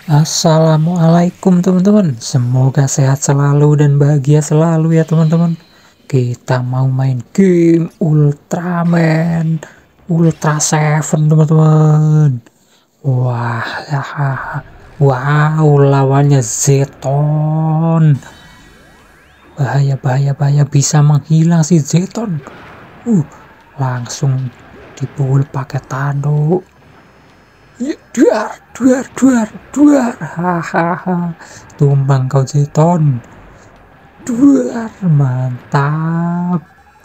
Assalamualaikum teman-teman, semoga sehat selalu dan bahagia selalu ya teman-teman. Kita mau main game Ultraman Ultra Seven teman-teman. Wah, wow, lawannya Zeton. Bahaya, bisa menghilang si Zeton. Langsung dipukul pakai tanduk. Ya, duar, hahaha, tumbang kau Zeton, duar, mantap,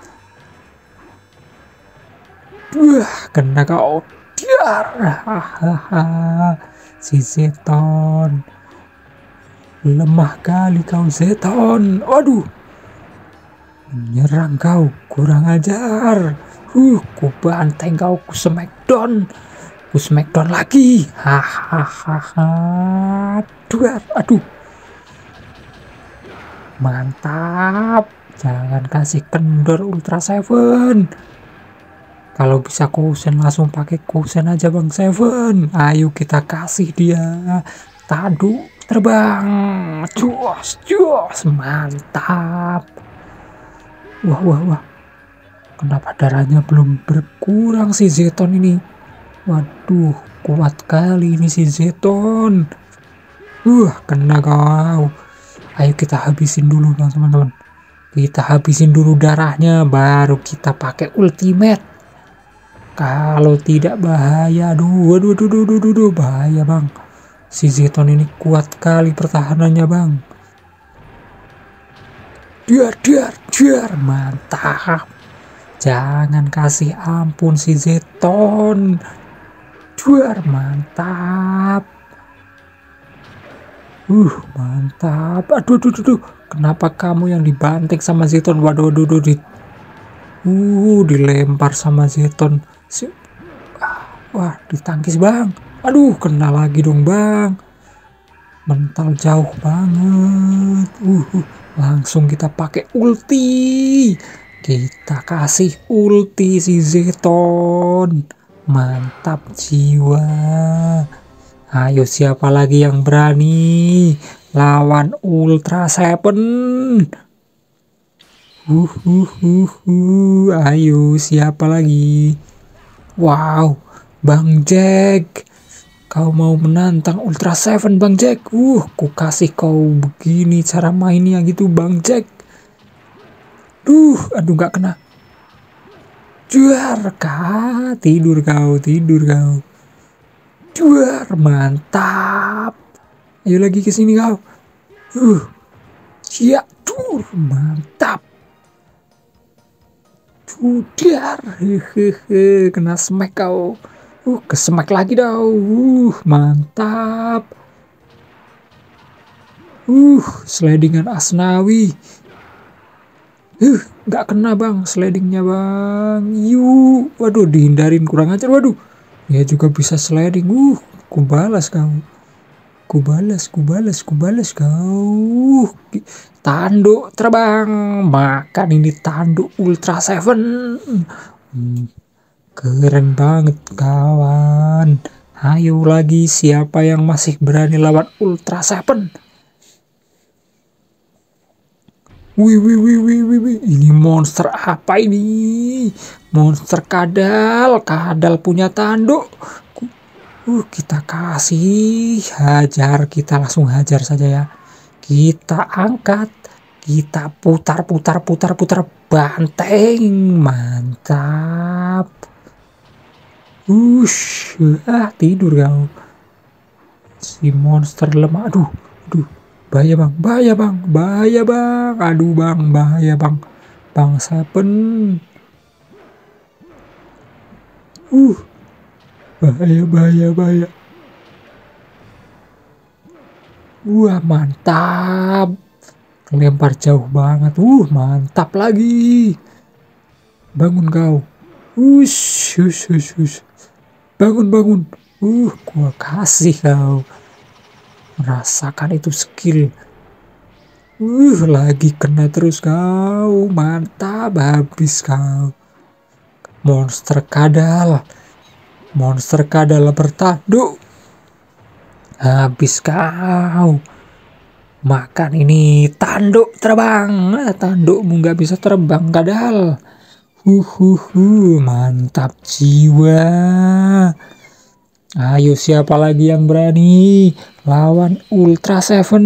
kena kau, duar, hahaha, si Zeton, lemah kali kau Zeton, waduh, menyerang kau, kurang ajar, ku banteng kau, ku smackdown lagi, hahaha, duar, aduh, mantap, jangan kasih kendor Ultra Seven. Kalau bisa kusen langsung pakai kusen aja Bang Seven. Ayo kita kasih dia tanduk terbang, jos, mantap. Wah, kenapa darahnya belum berkurang si Zeton ini? Waduh, kuat kali ini si Zeton. Kena kau. Ayo kita habisin dulu teman-teman. Kita habisin dulu darahnya, baru kita pakai ultimate. Kalau tidak bahaya, aduh, bahaya Bang. Si Zeton ini kuat kali pertahanannya Bang. Duar, mantap. Jangan kasih ampun si Zeton. Duar, mantap. Mantap. Aduh. Kenapa kamu yang dibanting sama Zeton? Waduh. Dilempar sama Zeton. Wah, ditangkis Bang. Aduh, kena lagi dong Bang. Mental jauh banget. Langsung kita pakai ulti. Kita kasih ulti si Zeton. Mantap jiwa. Ayo siapa lagi yang berani lawan Ultra Seven? Ayo siapa lagi? Wow, Bang Jack, kau mau menantang Ultra Seven Bang Jack? Ku kasih kau begini cara mainnya gitu Bang Jack. Aduh nggak kena. Juar kah? Tidur kau. Duar, mantap. Ayo lagi ke sini kau. Ya, mantap. Duar, kena smack kau. Ke smack lagi dong. Mantap. Slidingan Asnawi. Nggak kena Bang, slidingnya Bang. Waduh, dihindarin kurang ajar. Waduh, ya juga bisa sliding. Kubalas kau. Kubalas kau. Tanduk terbang. Makan ini tanduk Ultra Seven. Keren banget kawan. Ayo lagi, siapa yang masih berani lawan Ultra Seven? Wih, ini monster apa ini? Monster kadal punya tanduk. Kita kasih hajar, kita langsung hajar saja ya. Kita angkat, kita putar, banteng, mantap. Tidur kau. Si monster lemah, aduh. Bahaya bang, aduh bang, bahaya bang, Bang Seven. Bahaya. Mantap, lempar jauh banget, mantap lagi. Bangun kau, bangun, gua kasih kau. Rasakan itu skill. Lagi kena terus kau. Mantap, habis kau. Monster kadal bertanduk. Habis kau. Makan ini tanduk terbang. Tandukmu nggak bisa terbang kadal. Mantap jiwa. Ayo siapa lagi yang berani lawan Ultra Seven?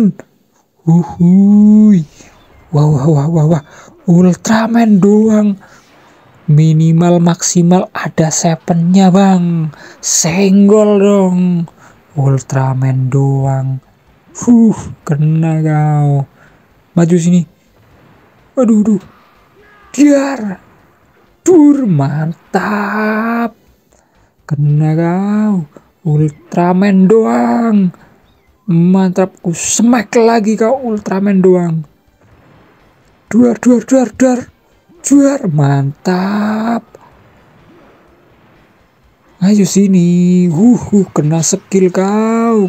Wah. Ultraman doang. Minimal maksimal ada Sevennya bang. Senggol dong. Ultraman doang. Kena kau. Maju sini. Aduh. Biar. Mantap. Kena kau. Ultraman doang. Mantap. Ku smack lagi kau Ultraman doang. Duar. Mantap. Ayo sini. Kena skill kau.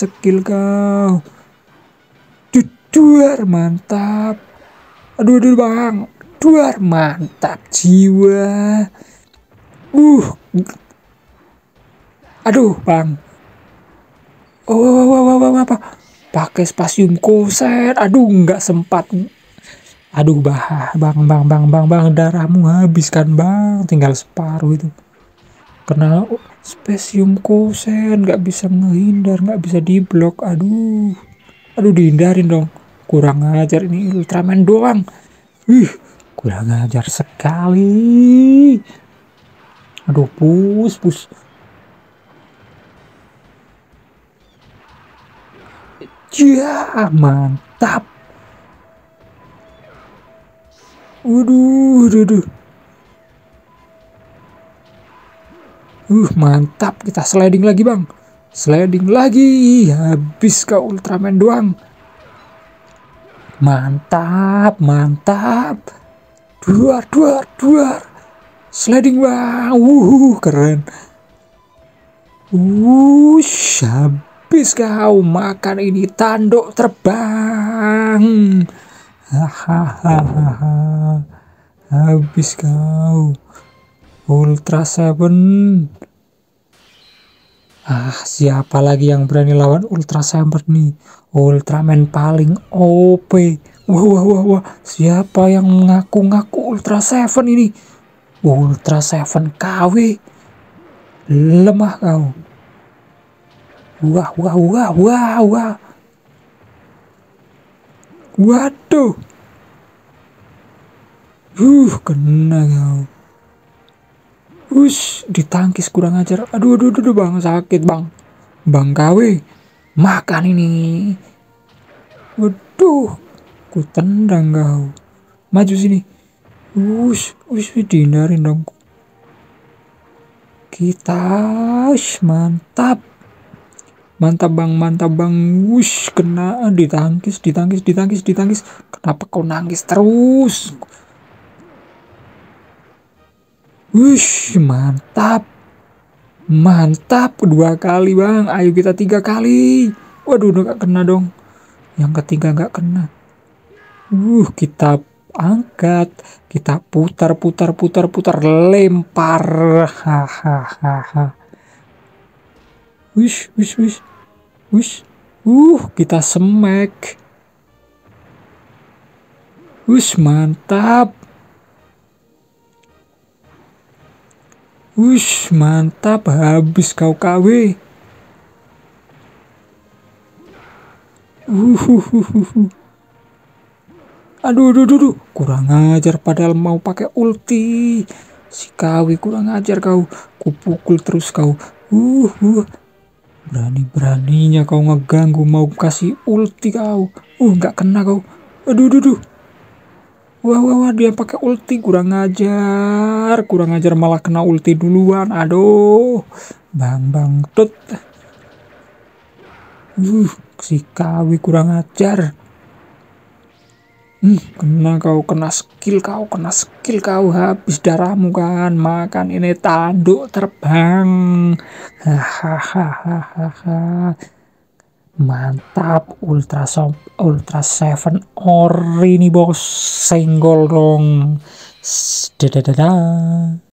Duar. Mantap. Aduh bang. Duar. Mantap jiwa. Aduh bang. Apa? Pakai spasium koset. Aduh nggak sempat. Aduh bang, darahmu habis kan bang, tinggal separuh itu. Kena spasium kosen, nggak bisa ngehindar, nggak bisa diblok. Aduh dihindarin dong. Kurang ajar ini Ultraman doang. Kurang ajar sekali. Aduh pus. Ya mantap. Waduh. Mantap, kita sliding lagi bang. Habis kau Ultraman doang. Mantap. Duar. Sliding bang. Keren. Habis kau makan ini tanduk terbang. Habis kau Ultra Seven. Siapa lagi yang berani lawan Ultra Seven nih? Ultraman paling OP. Wah. Siapa yang mengaku-ngaku Ultra Seven ini? Ultra Seven KW. Lemah kau. Wah. Waduh. Kena kau. Ditangkis kurang ajar. Aduh bang, sakit bang. Bang KW. Makan ini. Waduh. Ku tendang kau. Maju sini. Dihindarin dong. Kita. Mantap bang. Kena ditangkis. Kenapa kau nangis terus? Mantap 2 kali bang. Ayo kita 3 kali. Waduh gak kena dong. Yang ketiga gak kena. Kita angkat. Kita putar. Lempar. Kita smack. Mantap. Mantap. Habis kau KW. Aduh. Kurang ajar padahal mau pakai ulti. Si KW kurang ajar kau. Kupukul terus kau. Berani-beraninya kau ngeganggu mau kasih ulti kau. Nggak kena kau. Aduh. Wah, dia pakai ulti kurang ajar malah kena ulti duluan. Aduh. Bang tut. Si KW kurang ajar. Kena kau, kena skill kau, habis darahmu kan. Makan ini tanduk terbang. Mantap. Ultra Seven ori nih bos. Senggol dong. Dadah.